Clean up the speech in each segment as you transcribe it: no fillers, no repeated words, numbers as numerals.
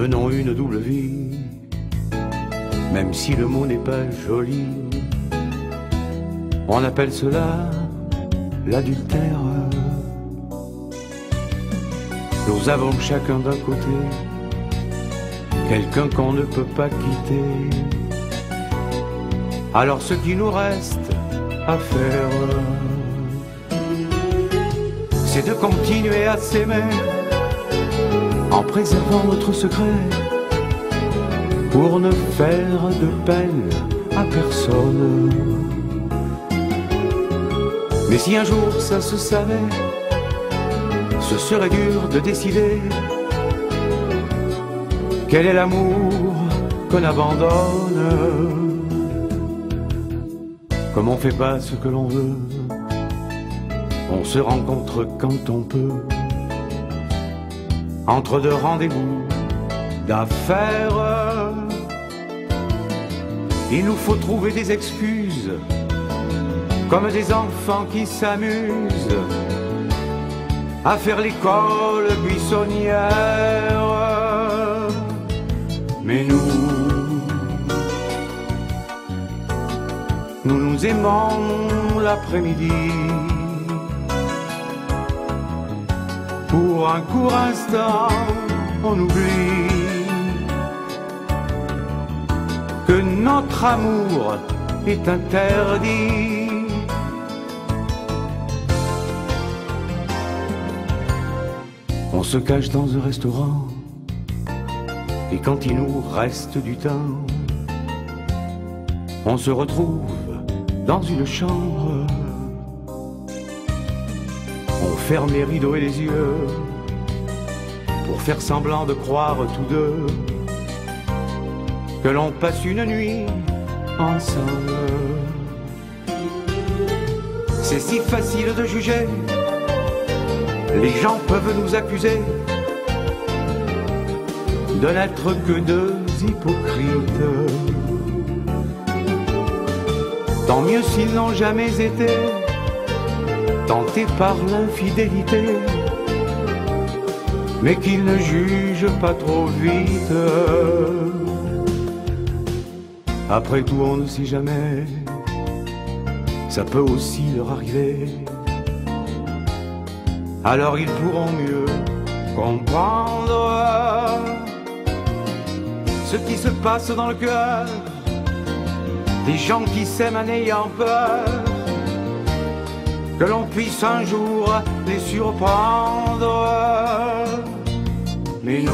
menons une double vie, même si le mot n'est pas joli. On appelle cela l'adultère. Nous avons chacun d'un côté quelqu'un qu'on ne peut pas quitter. Alors ce qui nous reste à faire, c'est de continuer à s'aimer en préservant notre secret, pour ne faire de peine à personne. Mais si un jour ça se savait, ce serait dur de décider quel est l'amour qu'on abandonne. Comme on fait pas ce que l'on veut, on se rencontre quand on peut, entre deux rendez-vous d'affaires. Il nous faut trouver des excuses, comme des enfants qui s'amusent à faire l'école buissonnière. Mais nous aimons l'après-midi. Pour un court instant, on oublie que notre amour est interdit. On se cache dans un restaurant, et quand il nous reste du temps, on se retrouve dans une chambre. On ferme les rideaux et les yeux pour faire semblant de croire tous deux que l'on passe une nuit ensemble. C'est si facile de juger, les gens peuvent nous accuser de n'être que deux hypocrites. Tant mieux s'ils n'ont jamais été tentés par l'infidélité, mais qu'ils ne jugent pas trop vite. Après tout, on ne sait jamais, ça peut aussi leur arriver. Alors ils pourront mieux comprendre ce qui se passe dans le cœur des gens qui s'aiment en ayant peur que l'on puisse un jour les surprendre. Mais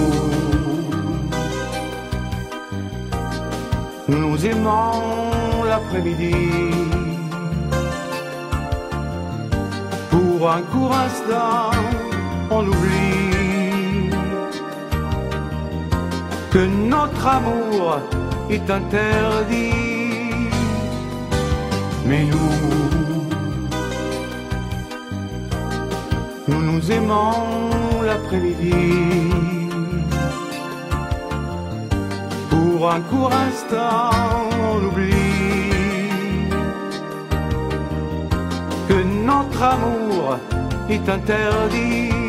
nous aimons l'après-midi. Pour un court instant, on oublie que notre amour est interdit. Mais nous aimons l'après-midi. Pour un court instant, on oublie que notre amour est interdit.